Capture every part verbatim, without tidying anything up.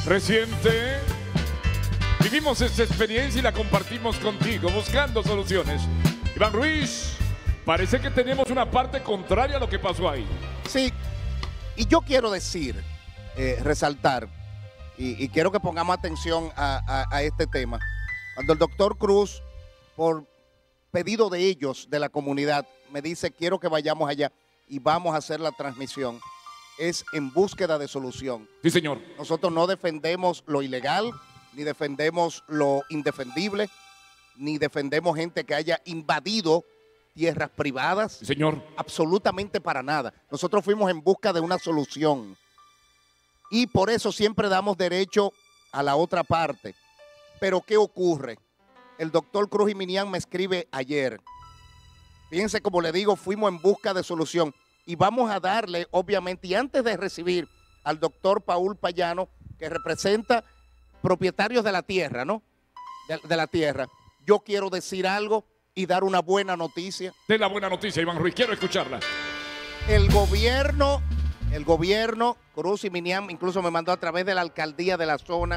reciente. Vivimos esta experiencia y la compartimos contigo, buscando soluciones. Iván Ruiz, parece que tenemos una parte contraria a lo que pasó ahí. Sí, y yo quiero decir, eh, resaltar, y, y quiero que pongamos atención a, a, a este tema. Cuando el doctor Cruz, por pedido de ellos, de la comunidad, me dice, quiero que vayamos allá y vamos a hacer la transmisión, es en búsqueda de solución. Sí, señor. Nosotros no defendemos lo ilegal, ni defendemos lo indefendible, ni defendemos gente que haya invadido tierras privadas. Sí, señor. Absolutamente para nada. Nosotros fuimos en busca de una solución. Y por eso siempre damos derecho a la otra parte. Pero ¿qué ocurre? El doctor Cruz Jiminián me escribe ayer. Fíjense, como le digo, fuimos en busca de solución. Y vamos a darle, obviamente, y antes de recibir al doctor Paul Payano, que representa propietarios de la tierra, ¿no? De, de la tierra. Yo quiero decir algo y dar una buena noticia. De la buena noticia, Iván Ruiz, quiero escucharla. El gobierno, el gobierno, Cruz Jiminián, incluso me mandó a través de la alcaldía de la zona,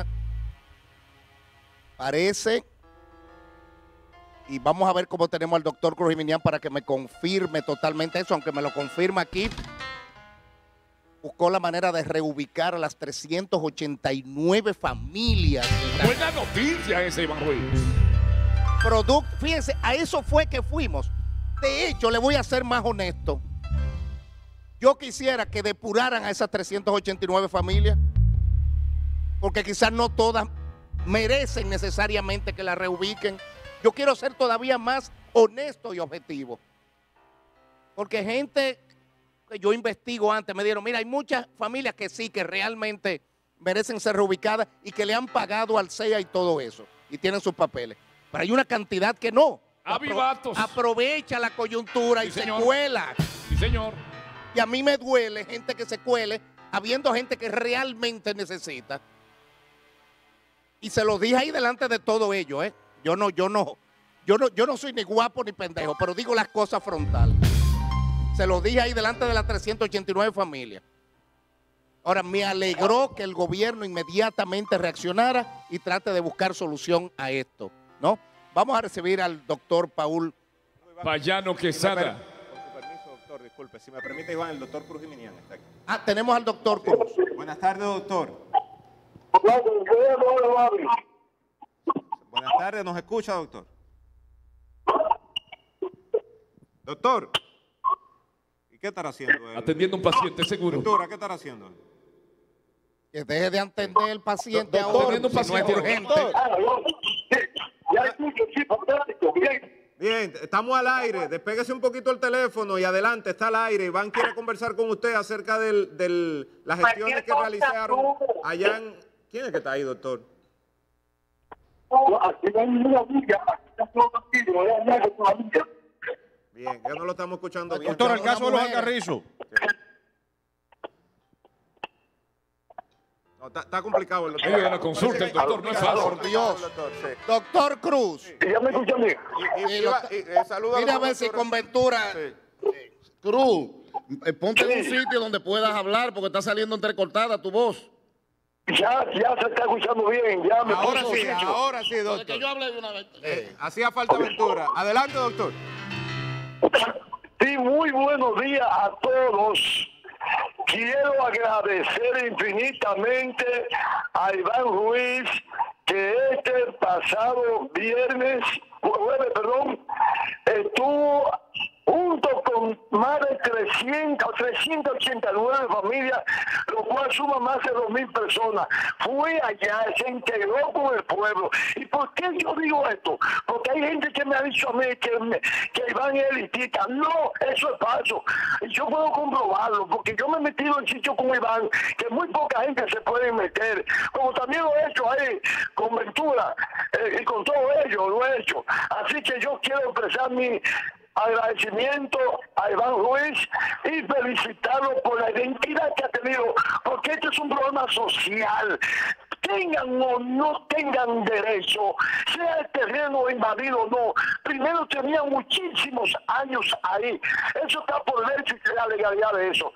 parece, y vamos a ver cómo tenemos al doctor Cruz Jiminián para que me confirme totalmente eso, aunque me lo confirma aquí, buscó la manera de reubicar a las trescientas ochenta y nueve familias. Buena noticia esa, Iván Ruiz. Producto, fíjense, a eso fue que fuimos. De hecho, le voy a ser más honesto. Yo quisiera que depuraran a esas trescientas ochenta y nueve familias, porque quizás no todas merecen necesariamente que las reubiquen. Yo quiero ser todavía más honesto y objetivo, porque gente que yo investigo antes me dieron, mira, hay muchas familias que sí, que realmente merecen ser reubicadas y que le han pagado al C E A y todo eso, y tienen sus papeles. Pero hay una cantidad que no. Avivatos. Aprovecha la coyuntura Sí, y señor. se cuela. Sí, señor. Y a mí me duele gente que se cuele, habiendo gente que realmente necesita. Y se lo dije ahí delante de todo ello, ¿eh? Yo no, yo no, yo no, yo no soy ni guapo ni pendejo, pero digo las cosas frontal. Se lo dije ahí delante de las trescientas ochenta y nueve familias. Ahora, me alegró que el gobierno inmediatamente reaccionara y trate de buscar solución a esto, ¿no? Vamos a recibir al doctor Paul Payano Quesada. Con su permiso, doctor, disculpe. Si me permite, Iván, el doctor Cruz Jiminián está aquí. Ah, tenemos al doctor Cruz. Buenas tardes, doctor. Buenas tardes, ¿nos escucha, doctor? Doctor. ¿Y qué estará haciendo él? Atendiendo a un paciente, seguro. Doctora, ¿qué estará haciendo él? Que deje de atender el paciente Doctor, ahora, atendiendo un si no es paciente. urgente. Ya escucho, sí, fantástico, bien. Bien, estamos al aire. Despéguese un poquito el teléfono y adelante, está al aire. Iván quiere conversar con usted acerca de del, las gestiones que realizaron allá en... ¿Quién es que está ahí, doctor? No, aquí no hay ninguna amiga, aquí está todo tranquilo, no hay allá con una amiga. Bien, ya no lo estamos escuchando bien. Doctor, el caso de los mujer. Alcarrizos. No, está, está complicado el doctor. Medio de la consulta, el doctor, no es fácil. Por Dios. Doctor, sí. Doctor Cruz. Y ya me escuchan bien. Y, y, Y iba- lo- y- eh, saluda a Mira a los ver si doctores. con Ventura. Sí. Cruz, eh, ponte en un sitio donde puedas hablar porque está saliendo entrecortada tu voz. Ya, ya se está escuchando bien, ya me Ahora puso sí, sitio. ahora sí, doctor. Que yo hable de una vez. Eh, hacía falta aventura. Adelante, doctor. Sí, muy buenos días a todos. Quiero agradecer infinitamente a Iván Ruiz que este pasado viernes, jueves, perdón, estuvo junto con más de trescientas, trescientas ochenta y nueve familias, lo cual suma más de dos mil personas. Fue allá, se integró con el pueblo. ¿Y por qué yo digo esto? Porque hay gente que me ha dicho a mí que, me, que Iván es elitista. No, eso es falso. Y yo puedo comprobarlo, porque yo me he metido en sitios con Iván, que muy poca gente se puede meter. Como también lo he hecho ahí, con Ventura, eh, y con todo ello lo he hecho. Así que yo quiero expresar mi agradecimiento a Iván Ruiz y felicitarlo por la identidad que ha tenido, porque este es un problema social. Tengan o no tengan derecho, sea el terreno invadido o no, primero tenía muchísimos años ahí. Eso está por ver la legalidad de eso.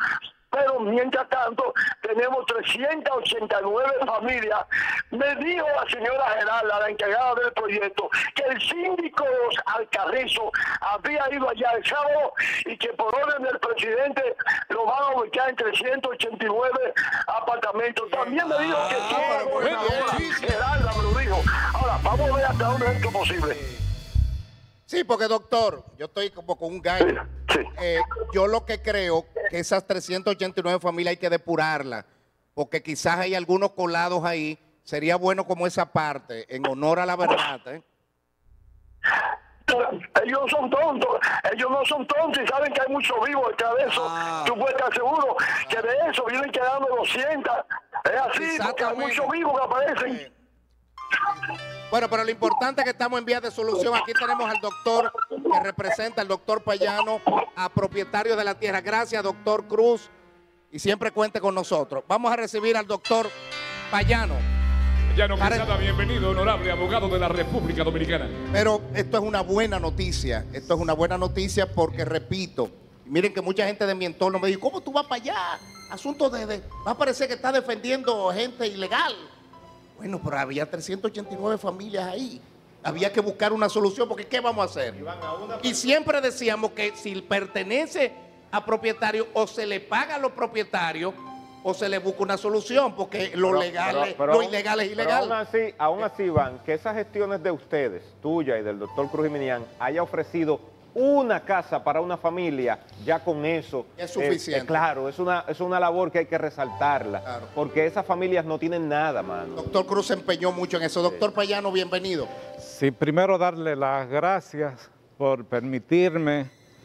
pero mientras tanto tenemos trescientas ochenta y nueve familias. Me dijo la señora Geralda, la encargada del proyecto, que el síndico Alcarrizo había ido allá el sábado y que por orden del presidente lo van a ubicar en trescientos ochenta y nueve apartamentos. También me dijo que sí, la gobernadora Geralda me lo dijo. Ahora, vamos a ver hasta dónde es esto posible. Sí, porque doctor, yo estoy como con un gallo. Sí. Eh, yo lo que creo que esas trescientas ochenta y nueve familias hay que depurarlas, porque quizás hay algunos colados ahí. Sería bueno como esa parte, en honor a la verdad. ¿eh? Ellos no son tontos, ellos no son tontos y saben que hay muchos vivos detrás de eso. Ah. Tú puedes estar seguro que de eso vienen quedando doscientas. Es así, porque hay muchos vivos que aparecen. Eh, Bueno, pero lo importante es que estamos en vías de solución. Aquí tenemos al doctor que representa, al doctor Payano, a propietario de la tierra. Gracias, doctor Cruz, y siempre cuente con nosotros. Vamos a recibir al doctor Payano. Payano Para- Quesada, bienvenido, honorable abogado de la República Dominicana. Pero esto es una buena noticia. Esto es una buena noticia porque, repito, miren que mucha gente de mi entorno me dijo, ¿cómo tú vas para allá? Asunto de, de- va a parecer que estás defendiendo gente ilegal. Bueno, pero había trescientas ochenta y nueve familias ahí. Había que buscar una solución porque ¿qué vamos a hacer? Y siempre decíamos que si pertenece a propietario o se le paga a los propietarios o se le busca una solución porque lo Pero- legal, pero- es- pero lo aún- ilegal es pero ilegal. aún así, aún así, Iván, que esas gestiones de ustedes, tuya y del doctor Cruz Jiménez, haya ofrecido una casa para una familia, ya con eso Es eh, suficiente. eh, claro, es una, es una labor que hay que resaltarla, Claro. porque esas familias no tienen nada, mano. Doctor Cruz se empeñó mucho en eso. Doctor Payano, bienvenido. Sí, primero darle las gracias por permitirme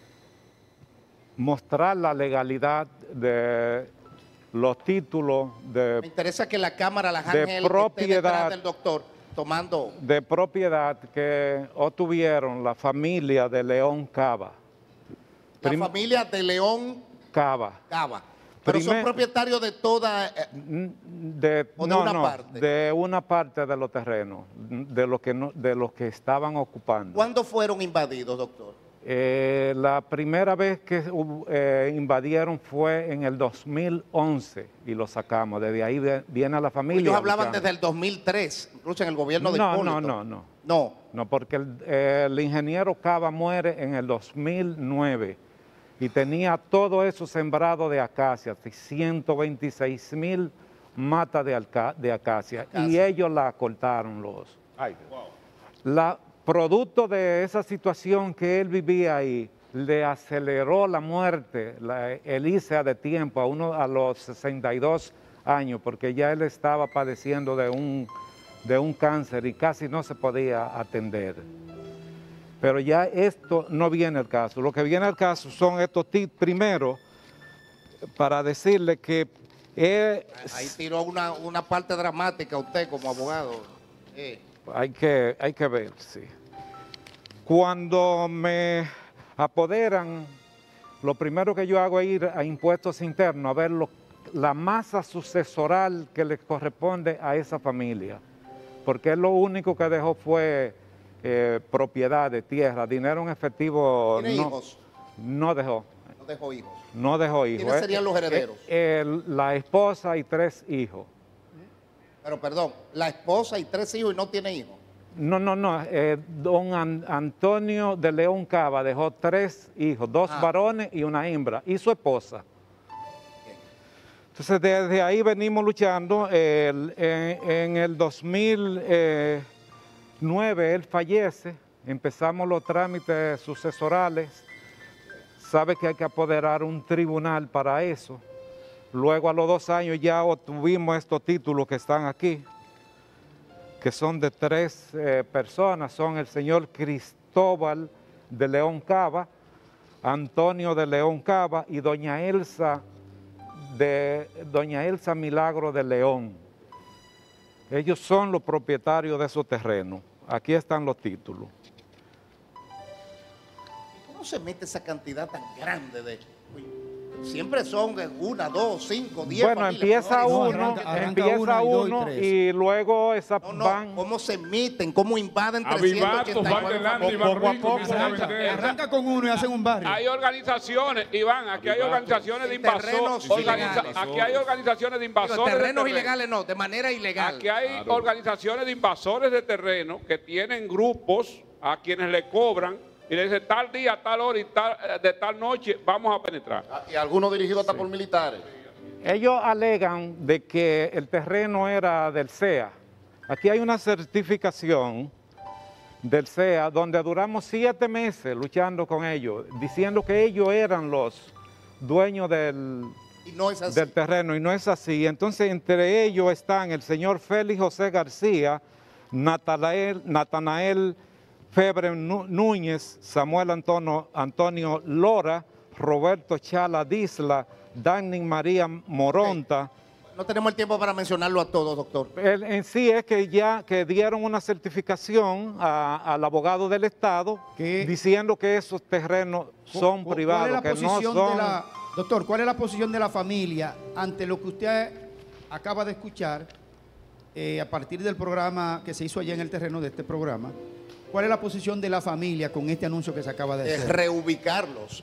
mostrar la legalidad de los títulos Me de, interesa que la cámara, la de Ángel, esté propiedad. detrás del doctor tomando. de propiedad que obtuvieron la familia de León Cava. La Prim- familia de León Cava. Cava. Pero son Primer- propietarios de toda... eh, De, ¿O de no, una no, parte? de una parte de los terrenos, de los que, no, de los que estaban ocupando. ¿Cuándo fueron invadidos, doctor? Eh, la primera vez que hubo- eh, invadieron fue en el dos mil once y lo sacamos. Desde ahí ve- viene la familia. Ellos hablaban luchando. desde el dos mil tres, incluso en el gobierno de No, Hipólito. no, no, no. No. No, porque el, eh, el ingeniero Cava muere en el dos mil nueve y tenía todo eso sembrado de acacias, ciento veintiséis mil matas de, alca- de acacia, y Acacia. ellos la cortaron los. Ay, La, producto de esa situación que él vivía ahí, le aceleró la muerte, la elísea de tiempo a uno a los sesenta y dos años, porque ya él estaba padeciendo de un, de un cáncer y casi no se podía atender. Pero ya esto no viene al caso. Lo que viene al caso son estos tips. Primero, para decirle que eh, Ahí tiró una, una parte dramática usted como abogado. Eh, Hay que, hay que ver, sí. Cuando me apoderan, lo primero que yo hago es ir a impuestos internos a ver lo- la masa sucesoral que le corresponde a esa familia. Porque él lo único que dejó fue eh, propiedad de tierra, dinero en efectivo. ¿Tiene no, hijos? No dejó, No dejó hijos. no dejó hijos. ¿Quiénes Eh, serían los herederos? eh, el- la esposa y tres hijos. Pero perdón, la esposa y tres hijos y no tiene hijos. No, no, no. eh, don An- Antonio de León Cava dejó tres hijos, dos Ah. varones y una hembra, y su esposa. Entonces, desde ahí venimos luchando. El- en, en el dos mil nueve él fallece, empezamos los trámites sucesorales. Sabe que hay que apoderar un tribunal para eso. Luego, a los dos años, ya obtuvimos estos títulos que están aquí, que son de tres eh, personas, son el señor Cristóbal de León Cava, Antonio de León Cava y doña Elsa, de, doña Elsa Milagro de León. Ellos son los propietarios de esos terrenos. Aquí están los títulos. ¿Cómo se mete esa cantidad tan grande de... Uy, siempre son una, dos, cinco, diez Bueno, familias. empieza No, uno, arranca- arranca empieza una y dos y uno tres. y luego esa No, no, van... cómo se meten, cómo invaden Avivatos trescientos ochenta y van nueve delante y familias. van Poco a Ruiz poco. comienzan a Arranca, vender. arranca con uno y hacen un barrio. Hay organizaciones, Iván, aquí hay organizaciones de En terrenos invasores. ilegales. Aquí hay organizaciones de Digo, invasores de terrenos terreno. ilegales no, de manera ilegal. Aquí hay organizaciones de invasores de terreno que tienen grupos a quienes le cobran y le dicen tal día, tal hora y tal, de tal noche vamos a penetrar. Y algunos dirigidos hasta por militares. Ellos alegan de que el terreno era del C E A. Aquí hay una certificación del C E A donde duramos siete meses luchando con ellos, diciendo que ellos eran los dueños del, Y no es así. del terreno y no es así. Entonces entre ellos están el señor Félix José García, Natanael, Natanael Febre Nú- Núñez, Samuel Antonio, Antonio Lora, Roberto Chala Disla, Dani María Moronta. No tenemos el tiempo para mencionarlo a todos, doctor. El- en sí es que ya que dieron una certificación a- al abogado del Estado ¿Qué? diciendo que esos terrenos son ¿Cuál privados, es la que no posición son... de la, doctor, ¿cuál es la posición de la familia ante lo que usted acaba de escuchar eh, a partir del programa que se hizo allá en el terreno de este programa? ¿Cuál es la posición de la familia con este anuncio que se acaba de Es hacer? reubicarlos.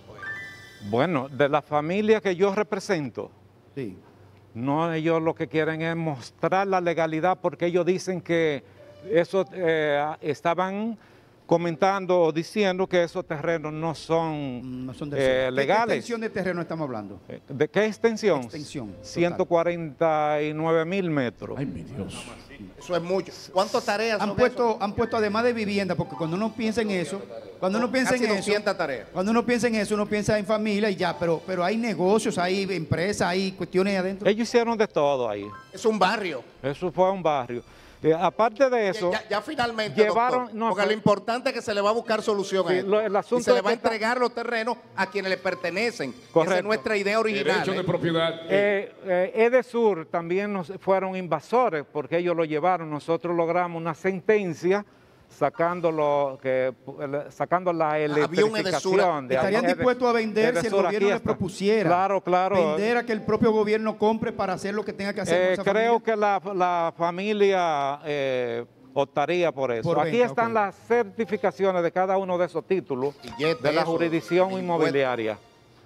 Bueno, de la familia que yo represento, Sí. no, ellos lo que quieren es mostrar la legalidad porque ellos dicen que eso eh, estaban comentando o diciendo que esos terrenos no son, No son del eh, C E A. ¿Qué legales. extensión de terreno estamos hablando? ¿De qué extensión? Extensión, total. ciento cuarenta y nueve mil metros. Ay, mi Dios. Eso es mucho. ¿Cuántas tareas Han son puesto, eso? han puesto además de vivienda, porque cuando uno piensa en eso, cuando uno piensa Casi en eso, doscientas tareas. cuando uno piensa en eso, uno piensa en familia y ya, pero, pero hay negocios, hay empresas, hay cuestiones adentro. Ellos hicieron de todo ahí. Es un barrio. Eso fue un barrio. Eh, aparte de eso, Ya, ya finalmente, llevaron- doctor, no, porque pero- lo importante es que se le va a buscar solución Sí, a esto. lo- el asunto y se le es va a que está- entregar los terrenos a quienes le pertenecen. Esa Correcto. es nuestra idea original. Derecho de ¿eh? propiedad. eh, eh, Edesur también nos fueron invasores porque ellos lo llevaron. Nosotros logramos una sentencia sacando, lo, que, sacando la Edesur. electrificación. de ¿Estarían Ede- dispuestos a vender si el Edesur, gobierno aquí les está. propusiera Claro, claro. vender a que el propio gobierno compre para hacer lo que tenga que hacer con Eh, esa creo familia? que la, la familia eh, optaría por eso. Por Aquí venta, están ok. las certificaciones de cada uno de esos títulos Billete, de la eso, jurisdicción impuesto. inmobiliaria,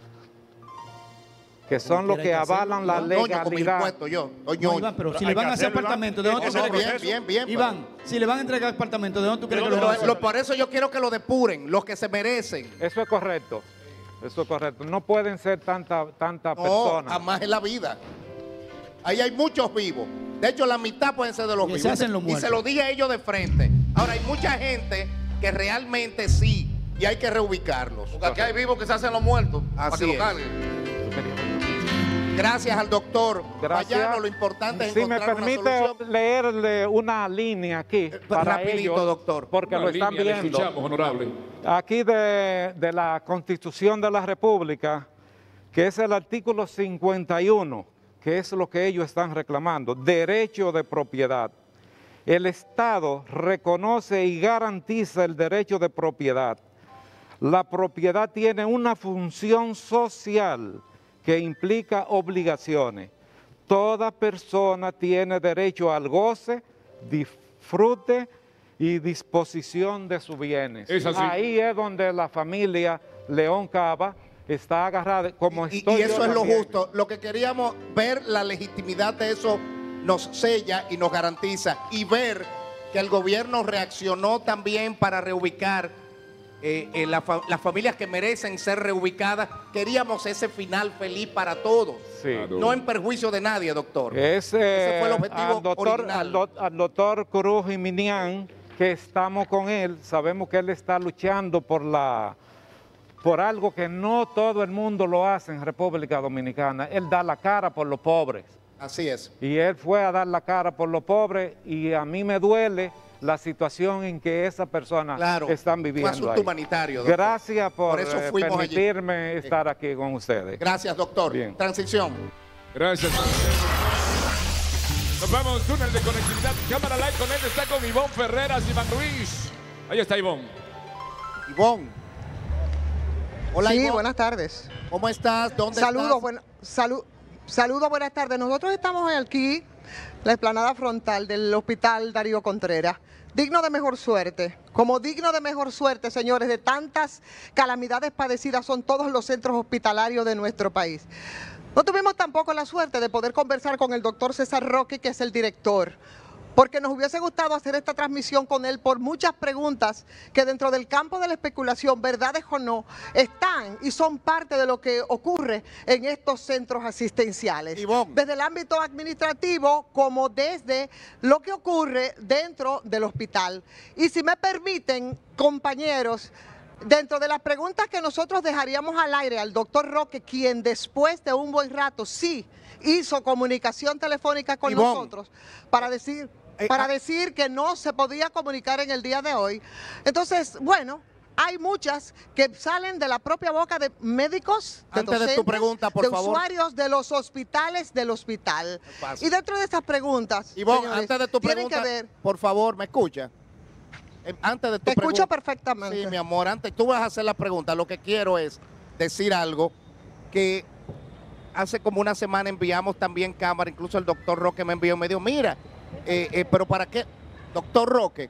que son los que quiera hay que avalan la Doño, con mi legalidad. impuesto yo. Doño. No, Iván, pero si hay le van que a hacer hacerlo, Iván. apartamentos, ¿de dónde tú No, crees no, que bien, bien, bien. Iván, si le van a entregar apartamentos, ¿de dónde tú crees que lo van a Lo- hacer? lo- por eso yo quiero que lo depuren, los que se merecen. Eso es correcto. Eso es correcto. No pueden ser tantas tanta No, personas. jamás en la vida. Ahí hay muchos vivos. De hecho, la mitad pueden ser de los Y vivos. se hacen los y muertos. se lo dije a ellos de frente. Ahora, hay mucha gente que realmente sí, y hay que reubicarlos. Porque aquí hay vivos que se hacen los muertos. para Así que es. lo carguen. Gracias al doctor Gracias. Payano, lo importante es Si me encontrar una permite solución. leerle una línea aquí para rapidito, ellos, doctor. porque Una lo están línea, le viendo. escuchamos, honorable. Aquí de, de la Constitución de la República, que es el artículo cincuenta y uno, que es lo que ellos están reclamando, derecho de propiedad. El Estado reconoce y garantiza el derecho de propiedad. La propiedad tiene una función social que implica obligaciones. Toda persona tiene derecho al goce, disfrute y disposición de sus bienes. Es así. Ahí es donde la familia León Cava está agarrada, como Y, estoy y yo eso es lo también. justo. Lo que queríamos ver, la legitimidad de eso nos sella y nos garantiza. Y ver que el gobierno reaccionó también para reubicar eh, eh, la fa- las familias que merecen ser reubicadas. Queríamos ese final feliz para todos. Sí. No en perjuicio de nadie, doctor. Es, Ese fue el eh, objetivo al doctor, original. al, doc- al doctor Cruz Jiminián, que estamos con él, sabemos que él está luchando por la por algo que no todo el mundo lo hace en República Dominicana. Él da la cara por los pobres. Así es. Y él fue a dar la cara por los pobres y a mí me duele la situación en que esas personas Claro. están Fue viviendo asunto ahí. humanitario, doctor. Gracias por, Por eso eh, fuimos allí. permitirme estar aquí con ustedes. Gracias, doctor. Bien. Transición. Gracias. Nos vamos, túnel de conectividad. Cámara live con él. Está con Ivonne Ferreras, Iván Ruiz. Ahí está Ivonne. Ivonne. Hola, sí, Ivonne. buenas tardes. ¿Cómo estás? ¿Dónde Saludos, estás? bueno, salu- saludos, buenas tardes. Nosotros estamos aquí, la explanada frontal del Hospital Darío Contreras. Digno de mejor suerte. Como digno de mejor suerte, señores, de tantas calamidades padecidas son todos los centros hospitalarios de nuestro país. No tuvimos tampoco la suerte de poder conversar con el doctor César Roque, que es el director, porque nos hubiese gustado hacer esta transmisión con él por muchas preguntas que dentro del campo de la especulación, verdades o no, están y son parte de lo que ocurre en estos centros asistenciales. Ivonne. Desde el ámbito administrativo como desde lo que ocurre dentro del hospital. Y si me permiten, compañeros, dentro de las preguntas que nosotros dejaríamos al aire al doctor Roque, quien después de un buen rato sí hizo comunicación telefónica con Ivonne. nosotros para decir... Eh, para ah. decir que no se podía comunicar en el día de hoy. Entonces, bueno, hay muchas que salen de la propia boca de médicos, de Antes de tu docentes, pregunta, por de favor. usuarios de los hospitales del hospital. Fácil. Y dentro de estas preguntas, Ivonne, señores, antes de tu tienen pregunta, que ver... por favor, ¿me escucha? Eh, Antes de tu Te escucho pregunta- perfectamente. Sí, mi amor, antes tú vas a hacer la pregunta. Lo que quiero es decir algo que hace como una semana enviamos también cámara, incluso el doctor Roque me envió, me dijo, mira, eh, eh, pero ¿para qué? Doctor Roque,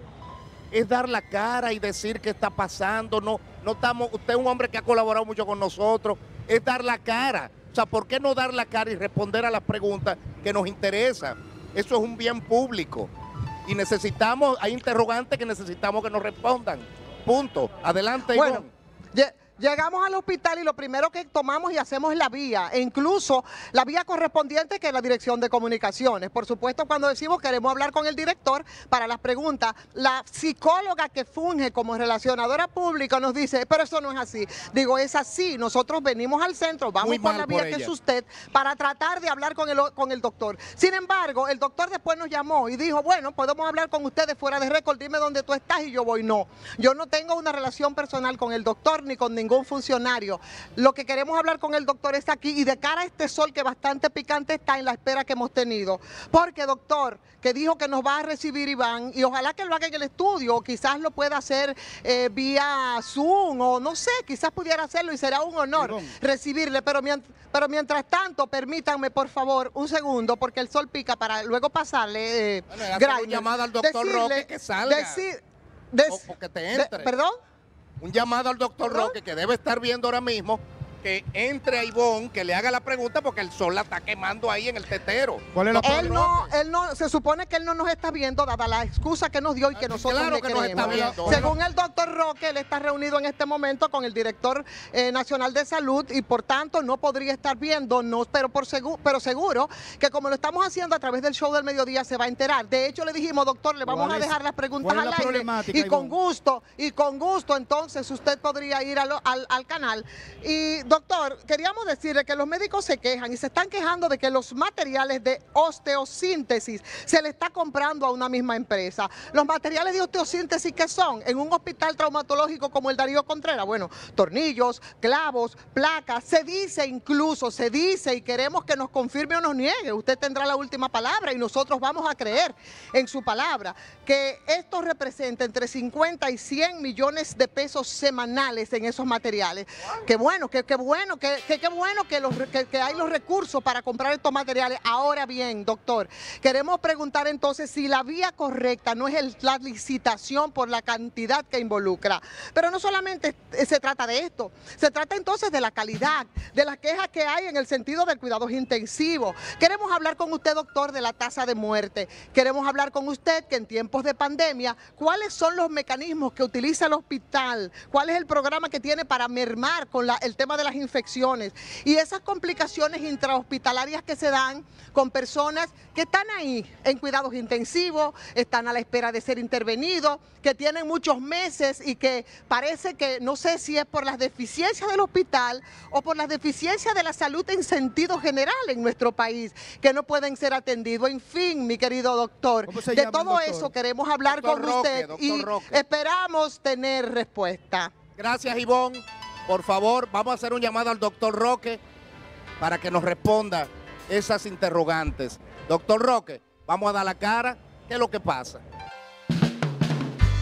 es dar la cara y decir qué está pasando. No, no estamos, usted es un hombre que ha colaborado mucho con nosotros, es dar la cara. O sea, ¿por qué no dar la cara y responder a las preguntas que nos interesan? Eso es un bien público. Y necesitamos, hay interrogantes que necesitamos que nos respondan. Punto. Adelante, Bueno, Ivonne. lle- llegamos al hospital y lo primero que tomamos y hacemos es la vía, e incluso la vía correspondiente que es la dirección de comunicaciones. Por supuesto, cuando decimos queremos hablar con el director para las preguntas, la psicóloga que funge como relacionadora pública nos dice, pero eso no es así. Digo, es así. Nosotros venimos al centro, vamos Muy por mal la por vía que ella. es usted para tratar de hablar con el, con el doctor. Sin embargo, el doctor después nos llamó y dijo, bueno, podemos hablar con ustedes fuera de récord, dime dónde tú estás, y yo voy. No, yo no tengo una relación personal con el doctor ni con ningún funcionario. Lo que queremos hablar con el doctor es aquí, y de cara a este sol que bastante picante está en la espera que hemos tenido. Porque, doctor, que dijo que nos va a recibir Iván, y ojalá que lo haga en el estudio, o quizás lo pueda hacer eh, vía Zoom, o no sé, quizás pudiera hacerlo y será un honor Ivonne. recibirle, pero, mient- pero mientras tanto, permítanme por favor un segundo, porque el sol pica, para luego pasarle eh, Bueno, hacer Greiner. un llamado al doctor Decirle- Roque que salga. decir- dec- O- o que te de- entre. ¿Perdón? Un llamado al doctor ¿Perdón? Roque, que debe estar viendo ahora mismo, que entre a Ivonne, que le haga la pregunta, porque el sol la está quemando ahí en el tetero. ¿Cuál es la Doctor Él no, Roque. él no, se supone que él no nos está viendo, dada la excusa que nos dio y que Ah, nosotros claro le que nos creemos. está viendo. Según el doctor Roque, él está reunido en este momento con el director eh, nacional de salud y por tanto no podría estar viéndonos, pero, por segu- pero seguro que como lo estamos haciendo a través del show del mediodía se va a enterar. De hecho, le dijimos, doctor, le vamos ¿Cuál a es- dejar las preguntas cuál es al la aire problemática, y con Ivonne? gusto, y con gusto entonces usted podría ir al, al- al canal. Y doctor, queríamos decirle que los médicos se quejan y se están quejando de que los materiales de osteosíntesis se le está comprando a una misma empresa. Los materiales de osteosíntesis, ¿qué son? En un hospital traumatológico como el Darío Contreras, bueno, tornillos, clavos, placas, se dice incluso, se dice, y queremos que nos confirme o nos niegue, usted tendrá la última palabra y nosotros vamos a creer en su palabra, que esto representa entre cincuenta y cien millones de pesos semanales en esos materiales. Qué bueno, qué, qué bueno, qué, qué, qué bueno que, los, que, que hay los recursos para comprar estos materiales. Ahora bien, doctor, queremos preguntar entonces si la vía correcta no es el- la licitación por la cantidad que involucra. Pero no solamente se trata de esto, se trata entonces de la calidad, de las quejas que hay en el sentido del cuidado intensivo. Queremos hablar con usted, doctor, de la tasa de muerte. Queremos hablar con usted que en tiempos de pandemia, ¿cuáles son los mecanismos que utiliza el hospital? ¿Cuál es el programa que tiene para mermar con la- el tema de las infecciones? Y esas complicaciones intrahospitalarias que se dan con personas que están ahí en cuidados intensivos, están a la espera de ser intervenidos, que tienen muchos meses y que parece que no sé si es por las deficiencias del hospital o por las deficiencias de la salud en sentido general en nuestro país, que no pueden ser atendidos. En fin, mi querido doctor, ¿Cómo se de llama, todo doctor? eso queremos hablar Doctor con Roque, usted doctor y Roque. esperamos tener respuesta. Gracias, Ivonne. Por favor, vamos a hacer un llamado al doctor Roque para que nos responda esas interrogantes. Doctor Roque, vamos a dar la cara. ¿Qué es lo que pasa?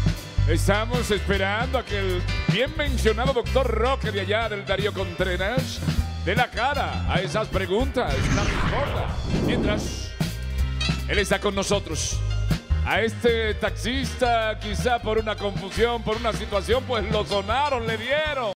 Estamos esperando a que el bien mencionado doctor Roque de allá del Darío Contreras dé la cara a esas preguntas, la responda. Mientras, él está con nosotros. A este taxista, quizá por una confusión, por una situación, pues lo sonaron, le dieron.